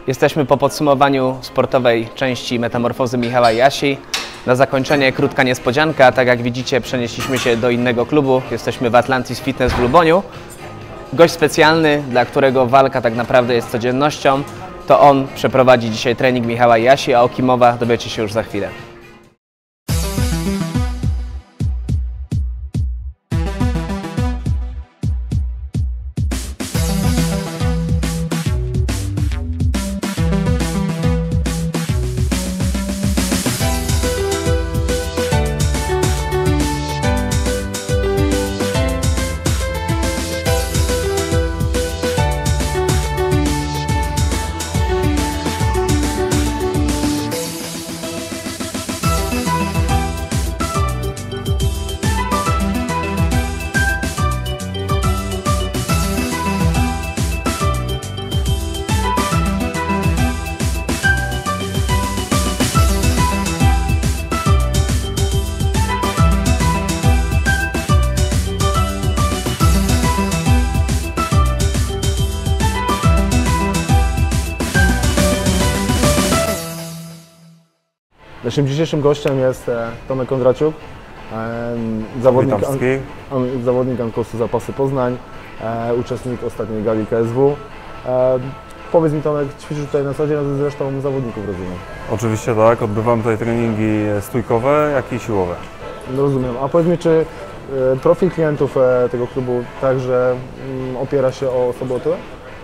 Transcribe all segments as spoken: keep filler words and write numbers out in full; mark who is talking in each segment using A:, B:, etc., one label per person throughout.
A: Jesteśmy po podsumowaniu sportowej części metamorfozy Michała Jasi. Na zakończenie krótka niespodzianka. Tak jak widzicie, przenieśliśmy się do innego klubu. Jesteśmy w Atlantis Fitness w Luboniu. Gość specjalny, dla którego walka tak naprawdę jest codziennością, to on przeprowadzi dzisiaj trening Michała Jasi, a o kim mowa dowiecie się już za chwilę.
B: Naszym dzisiejszym gościem jest Tomek Kondraciuk, zawodnik, an, zawodnik Ankosu Zapasy Poznań, uczestnik ostatniej gali K S W. Powiedz mi, Tomek, ćwiczysz tutaj na co dzień z resztą zawodników, rozumiem?
C: Oczywiście tak, odbywam tutaj treningi stójkowe, jak i siłowe.
B: Rozumiem. A powiedz mi, czy profil klientów tego klubu także opiera się o osoby otyłe?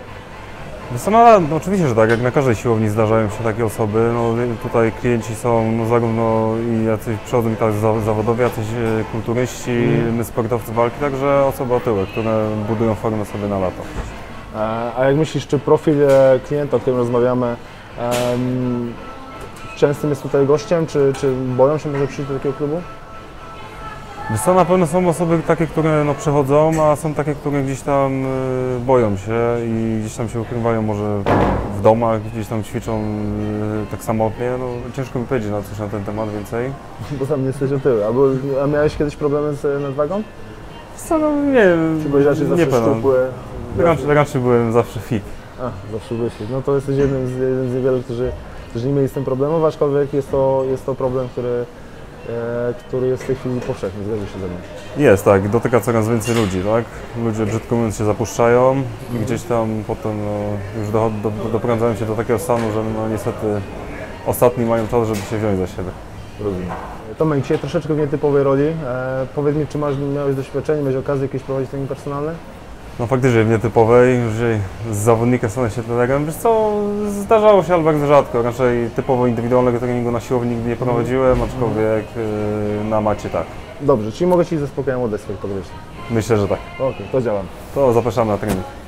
C: No, no, oczywiście, że tak, jak na każdej siłowni zdarzają się takie osoby. No, tutaj klienci są no, zarówno i jacyś przychodzą i tak zawodowi, jacyś kulturyści, mm. my sportowcy walki, także osoby otyłe, które budują formę sobie na lato.
B: A jak myślisz, czy profil klienta, o którym rozmawiamy, um, częstym jest tutaj gościem, czy, czy boją się może przyjść do takiego klubu?
C: Wiesz co, na pewno są osoby takie, które no, przychodzą, a są takie, które gdzieś tam y, boją się i gdzieś tam się ukrywają może w domach, gdzieś tam ćwiczą y, tak samotnie. No, ciężko mi powiedzieć na coś na ten temat więcej.
B: Bo sam nie jesteś otyły. A, był, a miałeś kiedyś problemy z nadwagą?
C: Co, no nie
B: Czy byłeś raczej zawsze szczupły?
C: Raczej, raczej byłem zawsze fit.
B: A, zawsze byłeś fit. No to jesteś jednym z, jednym z niewielu, którzy, którzy nie mieli z tym problemów, aczkolwiek jest to, jest to problem, który który jest w tej chwili powszechny, zgadza się ze mną.
C: Jest, tak, dotyka coraz więcej ludzi, tak? Ludzie, brzydko mówiąc, się zapuszczają i gdzieś tam potem no, już do, do, doprowadzałem się do takiego stanu, że no, niestety ostatni mają czas, żeby się wziąć za siebie.
B: Rozumiem. Tomek, dzisiaj troszeczkę w nietypowej roli. E, powiedz mi, czy masz, miałeś doświadczenie, miałeś okazję jakieś prowadzić trening personalny?
C: No faktycznie w nietypowej, już z zawodnikiem stanę się trenerem. Wiesz co, zdarzało się, ale bardzo rzadko. Raczej typowo indywidualnego treningu na siłowni nigdy nie prowadziłem, aczkolwiek yy, na macie tak.
B: Dobrze, czyli mogę Ci ze spokojem oddać swoich podwyższeń?
C: Myślę, że tak.
B: Okej, okay, to działam.
C: To zapraszamy na trening.